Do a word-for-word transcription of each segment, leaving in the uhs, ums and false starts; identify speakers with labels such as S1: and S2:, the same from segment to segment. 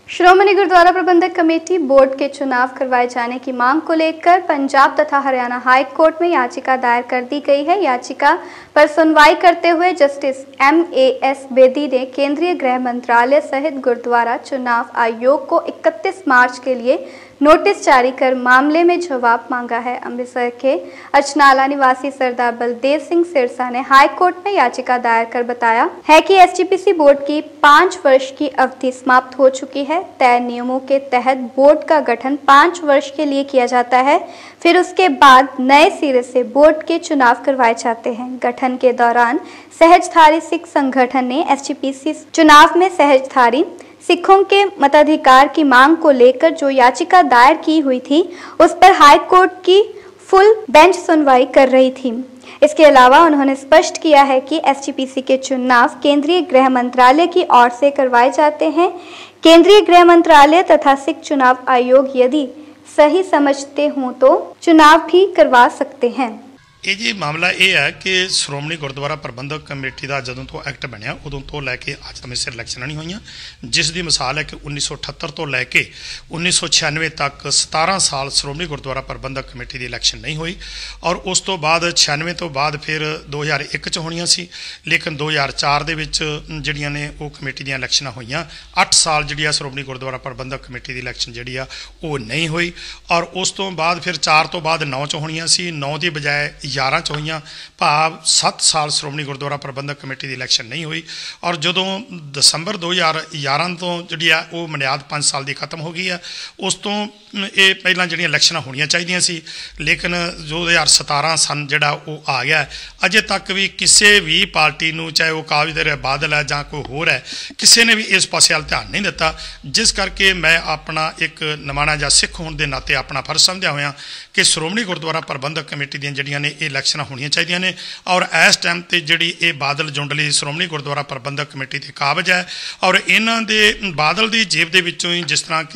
S1: श्रोमणी गुरुद्वारा प्रबंधक committee board के चुनाव करवाए जाने की मांग को लेकर पंजाब तथा हरियाणा हाई कोर्ट में याचिका दायर कर दी गई है। याचिका पर सुनवाई करते हुए justice M A S Bedi ने केंद्रीय गृह मंत्रालय सहित गुरुद्वारा चुनाव आयोग को इकतीस मार्च के लिए नोटिस जारी कर मामले में जवाब मांगा है। अमृतसर के अचनाला निवासी सरदार बलदेव सिंह सिरसा ने हाई कोर्ट में याचिका दायर कर बताया है कि S G P C board की पाँच वर्ष की अवधि समाप्त हो चुकी है। तय नियमों के तहत बोर्ड का गठन पाँच वर्ष के लिए किया जाता है, फिर उसके बाद नए सिरे से बोर्ड के चुनाव करवाए जाते हैं। गठन के दौरान सहजधारी सिख संगठन ने एस जी पी सी चुनाव में सहजधारी सिखों के मताधिकार की मांग को लेकर जो याचिका दायर की हुई थी, उस पर हाई कोर्ट की फुल बेंच सुनवाई कर रही थी। इसके अलावा उन्होंने स्पष्ट किया है कि एस जी पी सी के चुनाव केंद्रीय गृह मंत्रालय की ओर से करवाए जाते हैं। केंद्रीय गृह मंत्रालय तथा सिख चुनाव आयोग यदि सही समझते हों तो चुनाव भी करवा सकते हैं।
S2: ये जी मामला ये है कि श्रोमणी गुरुद्वारा प्रबंधक कमेटी का जदों तो एक्ट बनया उदों तो लैके अज तक सिर इलैक्शन नहीं हुई, जिस की मिसाल है कि उन्नीस सौ अठहत्तर तो लैके उन्नीस सौ छियानवे तक सतारह साल श्रोमणी गुरुद्वारा प्रबंधक कमेटी की इलैक्शन नहीं हुई और उस तो बाद छियानवे तो बाद फिर दो हज़ार एक च होनियां सी, लेकिन दो हज़ार चार दे विच जिहड़ियां ने वो कमेटी दी इलैक्शन होईयां। अठ साल जिहड़ी श्रोमणी गुरुद्वारा प्रबंधक कमेटी की इलैक्शन जिहड़ी आ वो नहीं हुई और उस तो बाद फिर चार तो बाद नौ च होनियां सी, नौ की बजाय ग्यारह च होईयां, भाव सत्त साल श्रोमणी गुरुद्वारा प्रबंधक कमेटी की इलैक्शन नहीं हुई। और जदों दसंबर दो हज़ार ग्यारह तो जी वो मनियाद पाँच साल की खत्म हो गई है, उस तो ये पहला जी इलैक्शन होनिया चाहिए सी, लेकिन दो हज़ार सतारह सन जोड़ा वो आ गया। अजे तक भी किसी भी पार्टी नूं, चाहे वो काबीदर बादल है जां कोई होर है, किसी ने भी इस पासे वाल ध्यान नहीं दिता, जिस करके मैं अपना एक नमाणा जा सिख होने के नाते अपना फर्ज समझा होया कि श्रोमणी गुरुद्वारा प्रबंधक कमेटी दी जिहड़ियां ने इलैक्शन होनिया चाहिए ने। और इस टाइम ते जिहड़ी ये बादल जुंडली श्रोमणी गुरुद्वारा प्रबंधक कमेटी के काबज है और इन्हां दे बादल की जेब दे विचों ही जिस तरह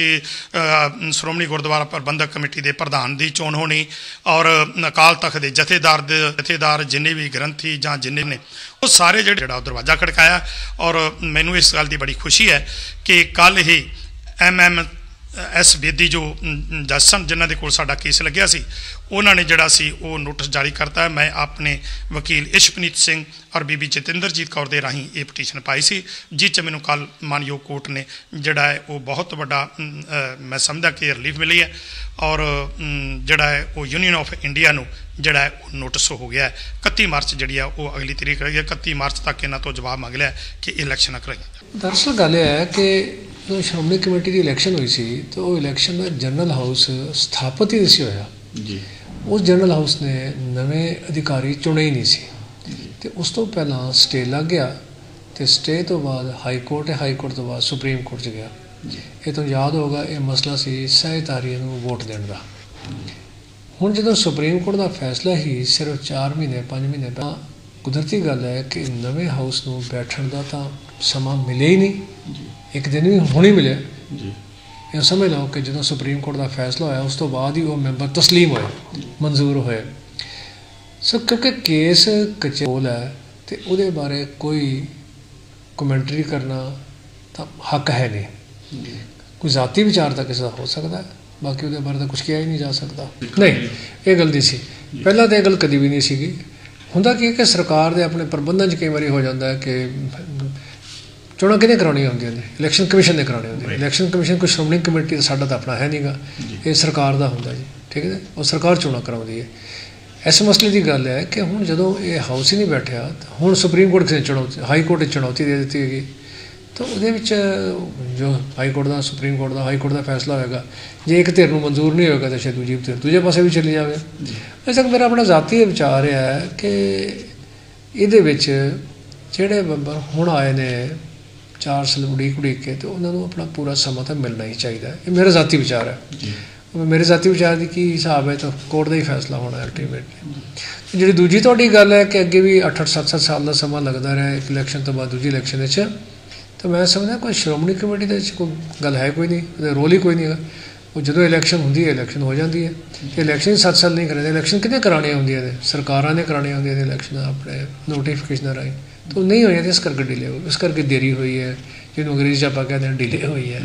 S2: कि श्रोमणी गुरुद्वारा प्रबंधक कमेटी के प्रधान की चोण होनी और अकाल तख्त के जथेदार जथेदार जिन्हें भी ग्रंथी जां जिन्हें ने वो सारे जिहड़ा दरवाजा खड़काया। और मैनूं इस गल की बड़ी खुशी है कि कल ही एम एम एस बेदी जो जज सन जिन्हों के कोल साडा केस लग्या सी, उन्होंने जिहड़ा सी वो नोटिस जारी करता है। मैं अपने वकील इशपनीत सिंह और बीबी जतिंदरजीत कौर दे राही ये पटीशन पाई सी, जिस मैनूं कल मानयोग कोर्ट ने जिहड़ा है वो बहुत बड़ा मैं समझदा कि रिलीफ मिली है और जिहड़ा है वो यूनीयन ऑफ इंडिया नूं जिहड़ा है वो नोटिस हो गया है। इकत्ती मार्च जिहड़ी है वो अगली तरीक रही है, इकत्ती मार्च तक इन्हां तो जवाब मंग लिया कि इलैक्शन कराई।
S3: दरअसल गल है कि जो श्रोमणी कमेटी की इलैक्शन हुई सी तो वो इलैक्शन में जनरल हाउस स्थापित ही नहीं होया जी। उस जनरल हाउस ने नवे अधिकारी चुने ही नहीं सी ते उस तो पहला स्टे लग गया तो स्टे तो बाद हाई कोर्ट है, हाई कोर्ट तो बाद सुप्रीम कोर्ट च गया। ये तो याद होगा ये मसला सी सहजधारी वोट देने का। हुण जो सुप्रीम कोर्ट का फैसला ही सिर्फ चार महीने पाँच महीने पहला, कुदरती गल है कि नवे हाउस नूं बैठण का तो समा मिले ही नहीं, एक दिन भी हुण ही मिले जी। ये समझ लो कि जो सुप्रीम कोर्ट का फैसला होया उस तो बाद ही वो मैंबर तस्लीम होए मंजूर होए। सो क्योंकि केस कचोल है तो वो बारे कोई कमेंटरी करना तो हक है नहीं। कोई जाती विचार तो किसी का हो सकता है, बाकी वो बारे तो कुछ किया ही नहीं जा सकता। नहीं ये गल नहीं सी, पहला तो यह गल कभी भी नहीं सी। हुंदा की कि सरकार के अपने प्रबंधन कई बार हो जाता है कि चोणां किहने कराउणियां होंदियां ने, इलैक्शन कमीशन ने कराउणी होंदी। इलैक्शन कमीशन कोई श्रोमणी कमेटी का साडा तो अपना है नहीं गा, ये सरकार का हुंदा जी, ठीक है। और सरकार चोणां कराउंदी है। इस मसले की गल है कि हुण जदों ये हाउस ही नहीं बैठिया तो हुण सुप्रीम कोर्ट किसी ने चुनौती हाई कोर्ट चुनौती दे दी है तो वो जो हाई कोर्ट का सुप्रीम कोर्ट का हाई कोर्ट का फैसला होएगा, जो एक धिर नूं मंजूर नहीं होएगा तो शायद दूजी धिर दूजे पासे भी चली जाए। अजे तक मेरा अपना जाती विचार है कि ये जिहड़े मैंबर हुण आए ने चार साल उड़ीक उड़ीक के तो उन्होंने अपना पूरा समा तो मिलना ही चाहिए। ये मेरा जाती विचार है। मेरे जाती विचार की की हिसाब है तो कोर्ट का ही फैसला होना अल्टीमेटली। जी दूजी थोड़ी गल है कि अगे भी अठ अठ सत्त सत्त साल का समा लगता रहा एक इलैक्शन तो बाद दूजी इलैक्शन तो मैं समझदा कोई श्रोमणी कमेटी के कोई गल है कोई नहीं, रोल ही कोई नहीं है। वो जो इलैक्शन होंगी है इलैक्शन हो जाती है। इलैक्शन सत्त साल नहीं कराते, इलैक्शन कितने कराने होंगे ने सरकारां ने कराने होंगे इलैक्शन अपने नोटिफिकेशन राही तो नहीं हुई इस करके डिले हो इस करके देरी हुई है, जिन्होंने अंग्रेजी आप कहते हैं डिले हुई है।